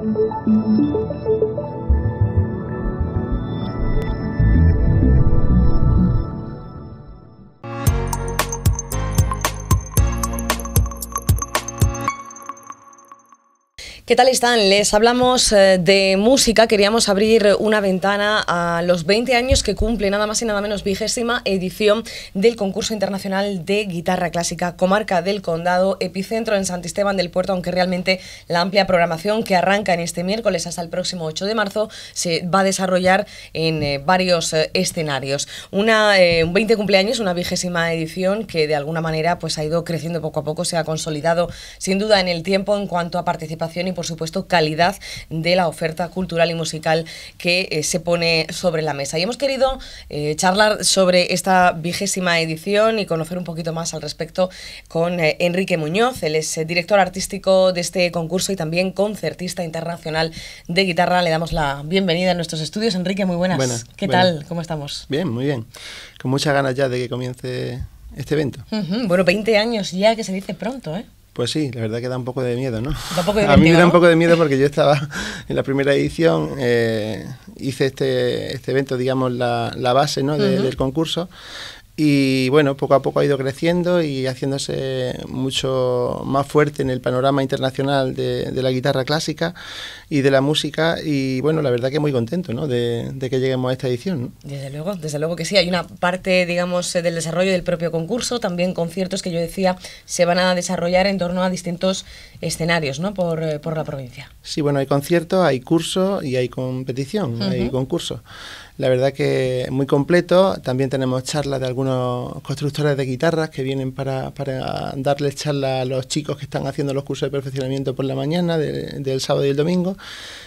¿Qué tal están? Les hablamos de música. Queríamos abrir una ventana a los 20 años que cumple nada más y nada menos 20ª edición del concurso internacional de guitarra clásica, comarca del Condado, epicentro en Santisteban del Puerto, aunque realmente la amplia programación que arranca en este miércoles hasta el próximo 8 de marzo se va a desarrollar en varios escenarios. Un 20 cumpleaños, una 20ª edición que de alguna manera pues ha ido creciendo poco a poco, se ha consolidado sin duda en el tiempo en cuanto a participación y por supuesto calidad de la oferta cultural y musical que se pone sobre la mesa. Y hemos querido charlar sobre esta 20ª edición y conocer un poquito más al respecto con Enrique Muñoz. Él es director artístico de este concurso y también concertista internacional de guitarra. Le damos la bienvenida a nuestros estudios. Enrique, muy buenas. ¿Qué tal? ¿Cómo estamos? Bien, muy bien. Con muchas ganas ya de que comience este evento. Bueno, 20 años ya, que se dice pronto, ¿eh? Pues sí, la verdad que da un poco de miedo, ¿no? A mí me da un poco de miedo porque yo estaba en la primera edición, hice este evento, digamos, la base, ¿no? del concurso. Y bueno, poco a poco ha ido creciendo y haciéndose mucho más fuerte en el panorama internacional de la guitarra clásica y de la música. Y bueno, la verdad que muy contento, ¿no? de que lleguemos a esta edición, ¿no? Desde luego que sí. Hay una parte, digamos, del desarrollo del propio concurso, también conciertos que yo decía se van a desarrollar en torno a distintos escenarios, ¿no? por la provincia. Sí, bueno, hay conciertos, hay cursos y hay competición, hay concursos. La verdad que muy completo. También tenemos charlas de algunos constructores de guitarras que vienen para darles charlas a los chicos que están haciendo los cursos de perfeccionamiento por la mañana, del sábado y el domingo.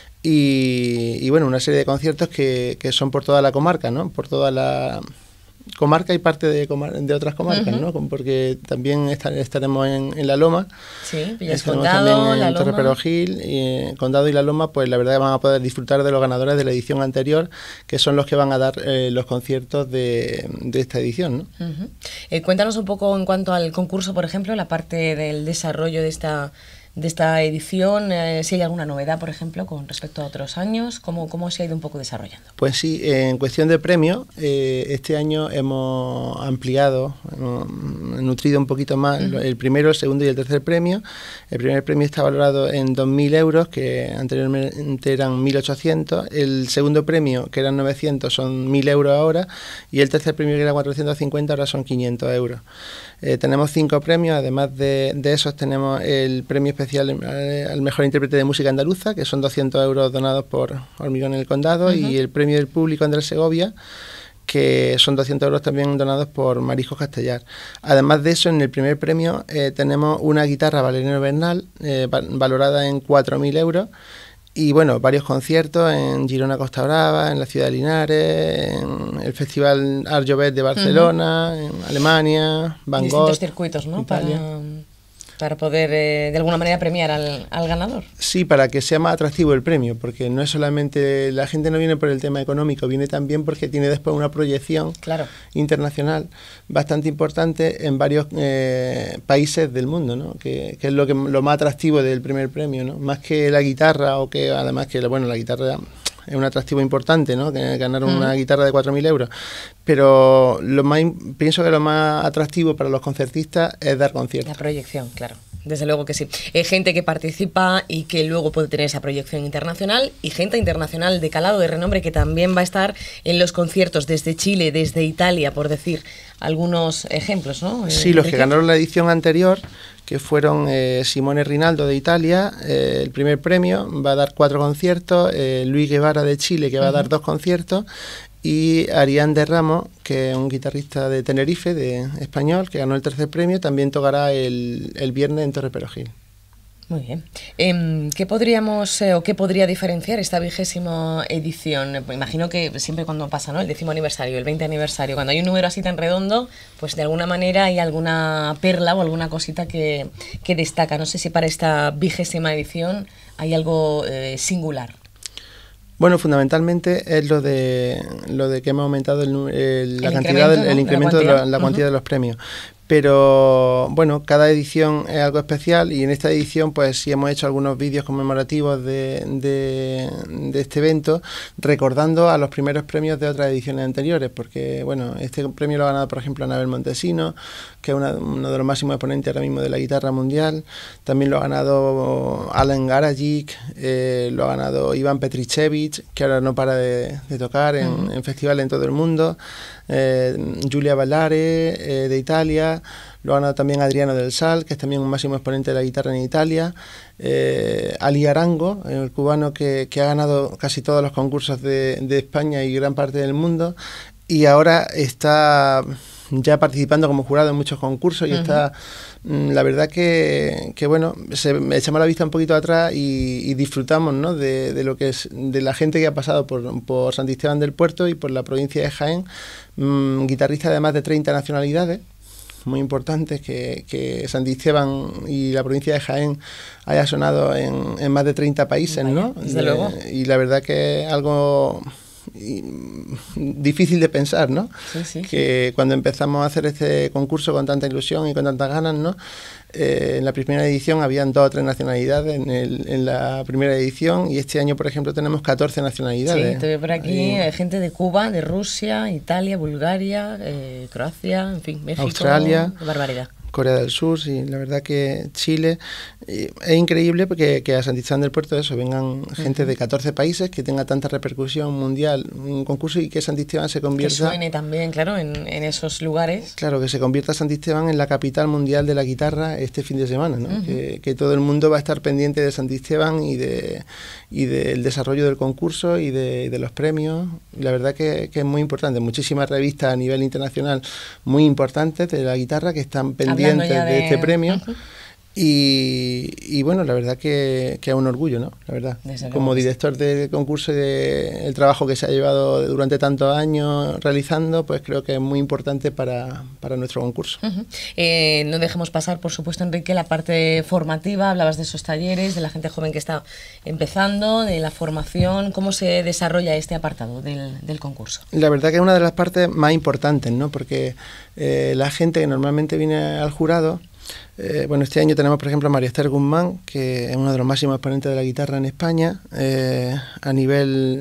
Y bueno, una serie de conciertos que son por toda la comarca, ¿no? Por toda la comarca y parte de otras comarcas, ¿no? Porque también estaremos en La Loma. Sí, Villas Condado, en La Loma. Torre Perogil, y Condado y La Loma, pues la verdad que van a poder disfrutar de los ganadores de la edición anterior, que son los que van a dar los conciertos de esta edición, ¿no? Cuéntanos un poco en cuanto al concurso, por ejemplo, la parte del desarrollo de esta edición, si hay alguna novedad, por ejemplo, con respecto a otros años, ¿cómo se ha ido un poco desarrollando? Pues sí, en cuestión de premios, este año hemos ampliado, hemos nutrido un poquito más el primero, el segundo y el tercer premio. El primer premio está valorado en 2.000 euros, que anteriormente eran 1.800. El segundo premio, que eran 900, son 1.000 euros ahora. Y el tercer premio, que era 450, ahora son 500 euros. Tenemos 5 premios, además de esos tenemos el premio especial al mejor intérprete de música andaluza, que son 200 euros donados por Hormigón en el Condado, y el premio del público Andrés Segovia, que son 200 euros también donados por Mariscos Castellar. Además de eso, en el primer premio tenemos una guitarra Valeriano Bernal, valorada en 4.000 euros, y bueno, varios conciertos en Girona Costa Brava, en la ciudad de Linares, en el Festival Art Jovet de Barcelona, en Alemania, Van Gogh, distintos circuitos, ¿no? Para poder de alguna manera premiar al ganador. Sí, para que sea más atractivo el premio, porque no es solamente, la gente no viene por el tema económico, viene también porque tiene después una proyección internacional bastante importante en varios países del mundo, ¿no? Que es lo más atractivo del primer premio, ¿no? Más que la guitarra, o que además que la guitarra es un atractivo importante, ¿no? Que ganar una guitarra de 4.000 euros. Pero pienso que lo más atractivo para los concertistas es dar conciertos. La proyección, claro. Desde luego que sí. Gente que participa y que luego puede tener esa proyección internacional, y gente internacional de calado, de renombre, que también va a estar en los conciertos desde Chile, desde Italia, por decir algunos ejemplos, ¿no? Sí, los que ganaron la edición anterior, que fueron Simone Rinaldo de Italia, el primer premio, va a dar 4 conciertos, Luis Guevara de Chile, que va a dar 2 conciertos, y Arián de Ramos, que es un guitarrista de Tenerife, de español, que ganó el tercer premio, también tocará el viernes en Torre Perogil. Muy bien. ¿Qué podríamos o qué podría diferenciar esta 20ª edición? Pues imagino que siempre cuando pasa, ¿no?, el 10º aniversario, el 20 aniversario, cuando hay un número así tan redondo, pues de alguna manera hay alguna perla o alguna cosita que destaca. No sé si para esta 20ª edición hay algo singular. Bueno, fundamentalmente es lo de que hemos aumentado la cantidad, el incremento de la cuantía de los premios. Pero bueno, cada edición es algo especial y en esta edición pues sí hemos hecho algunos vídeos conmemorativos de este evento, recordando a los primeros premios de otras ediciones anteriores, porque bueno, este premio lo ha ganado por ejemplo Anabel Montesino, que es uno de los máximos exponentes ahora mismo de la guitarra mundial. También lo ha ganado Alan Garagic, lo ha ganado Iván Petrichevich, que ahora no para de tocar en festivales en todo el mundo. Giulia Ballare de Italia, lo ha ganado también Adriano del Sal, que es también un máximo exponente de la guitarra en Italia. Ali Arango, el cubano que ha ganado casi todos los concursos de España y gran parte del mundo, y ahora está ya participando como jurado en muchos concursos y está, la verdad que bueno, echamos la vista un poquito atrás y disfrutamos, ¿no?, de lo que es, de la gente que ha pasado por Santisteban del Puerto y por la provincia de Jaén, guitarristas de más de 30 nacionalidades. Muy importante que Santisteban y la provincia de Jaén haya sonado en más de 30 países, ¿no? Desde luego. Y la verdad que es algo difícil de pensar, ¿no? Sí. Que cuando empezamos a hacer este concurso con tanta ilusión y con tantas ganas, ¿no? En la primera edición habían 2 o 3 nacionalidades en la primera edición, y este año, por ejemplo, tenemos 14 nacionalidades. Sí, te veo por aquí gente de Cuba, de Rusia, Italia, Bulgaria, Croacia, en fin, México, Australia, qué barbaridad. Corea del Sur, sí, la verdad que Chile, es increíble porque que a Santisteban del Puerto eso vengan gente de 14 países, que tenga tanta repercusión mundial un concurso, y que Santisteban se convierta... Que suene también, claro, en esos lugares. Claro, que se convierta Santisteban en la capital mundial de la guitarra este fin de semana, ¿no? Que todo el mundo va a estar pendiente de Santisteban y del desarrollo del concurso y de los premios. La verdad que es muy importante. Muchísimas revistas a nivel internacional muy importantes de la guitarra que están pendientes de este premio. Y bueno, la verdad que es un orgullo, ¿no? La verdad. Como director de concurso y el trabajo que se ha llevado durante tantos años realizando, pues creo que es muy importante para nuestro concurso. No dejemos pasar, por supuesto, Enrique, la parte formativa. Hablabas de esos talleres, de la gente joven que está empezando, de la formación. ¿Cómo se desarrolla este apartado del concurso? La verdad que es una de las partes más importantes, ¿no? Porque la gente que normalmente viene al jurado... bueno, este año tenemos, por ejemplo, a María Esther Guzmán, que es uno de los máximos exponentes de la guitarra en España, a nivel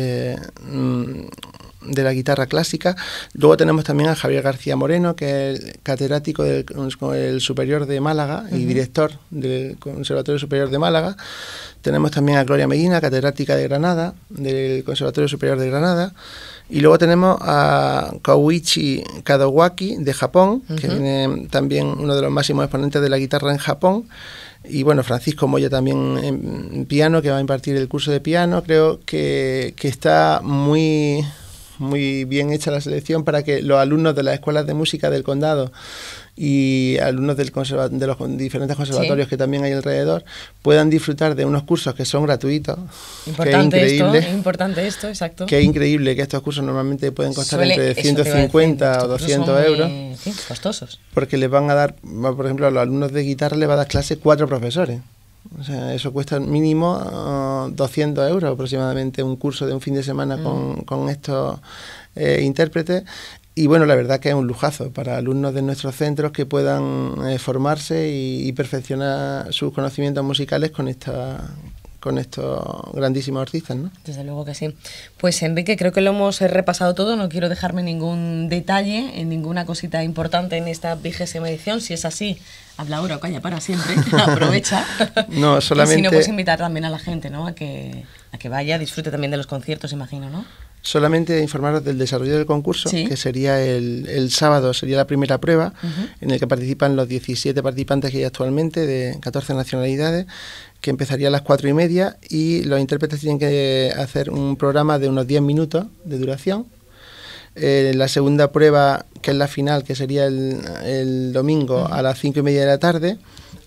de la guitarra clásica. Luego tenemos también a Javier García Moreno, que es el catedrático del Superior de Málaga y director del Conservatorio Superior de Málaga. Tenemos también a Gloria Medina, catedrática de Granada, del Conservatorio Superior de Granada. Y luego tenemos a Koichi Kadowaki, de Japón, que viene también uno de los máximos exponentes de la guitarra en Japón. Y bueno, Francisco Moya también en piano, que va a impartir el curso de piano. Creo que está muy bien hecha la selección para que los alumnos de las escuelas de música del condado y alumnos de los diferentes conservatorios que también hay alrededor puedan disfrutar de unos cursos que son gratuitos. Importante esto, exacto. Que es increíble que estos cursos normalmente pueden costar entre 150 o 200 euros. Costosos. Porque les van a dar, por ejemplo, a los alumnos de guitarra les va a dar clase 4 profesores. O sea, eso cuesta mínimo 200 euros aproximadamente, un curso de un fin de semana con estos intérpretes. Y bueno, la verdad que es un lujazo para alumnos de nuestros centros que puedan formarse y perfeccionar sus conocimientos musicales con estos grandísimos artistas, ¿no? Desde luego que sí. Pues Enrique, creo que lo hemos repasado todo, no quiero dejarme ningún detalle, ninguna cosita importante en esta 20ª edición. Si es así, habla ahora o calla para siempre, aprovecha. No, solamente... Y si no, pues invitar también a la gente, ¿no? A que vaya, disfrute también de los conciertos, imagino, ¿no? Solamente informaros del desarrollo del concurso, que sería el sábado, sería la primera prueba, en el que participan los 17 participantes que hay actualmente, de 14 nacionalidades, que empezaría a las 4:30, y los intérpretes tienen que hacer un programa de unos 10 minutos de duración. La segunda prueba, que es la final, que sería el domingo a las 5:30 de la tarde,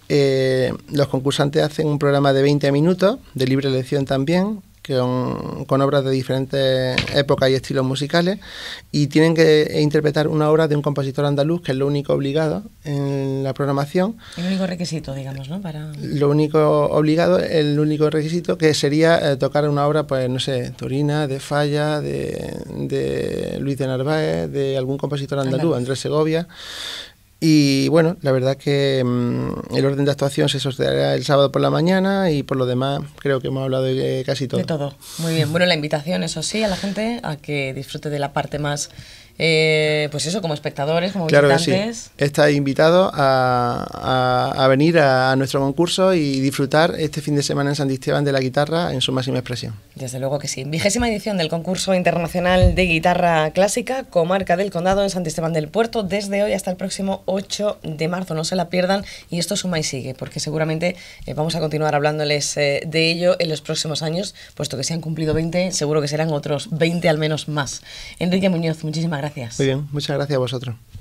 los concursantes hacen un programa de 20 minutos, de libre elección también, con obras de diferentes épocas y estilos musicales, y tienen que interpretar una obra de un compositor andaluz, que es lo único obligado en la programación. El único requisito, digamos, ¿no? Lo único obligado, el único requisito, que sería tocar una obra, pues no sé, Torina, de Falla, de Luis de Narváez, de algún compositor andaluz, Andrés Segovia. Y bueno, la verdad que el orden de actuación se sostendrá el sábado por la mañana y por lo demás creo que hemos hablado de casi todo. De todo, muy bien. Bueno, la invitación, eso sí, a la gente a que disfrute de la parte más, pues eso, como espectadores, como visitantes. Claro que sí. Estáis invitados a venir a nuestro concurso y disfrutar este fin de semana en San Esteban de la guitarra en su máxima expresión. Desde luego que sí. 20ª edición del concurso internacional de guitarra clásica, comarca del Condado en San Esteban del Puerto, desde hoy hasta el próximo 8 de marzo. No se la pierdan y esto suma y sigue, porque seguramente vamos a continuar hablándoles de ello en los próximos años, puesto que se han cumplido 20, seguro que serán otros 20 al menos más. Enrique Muñoz, muchísimas gracias. Muy bien, muchas gracias a vosotros.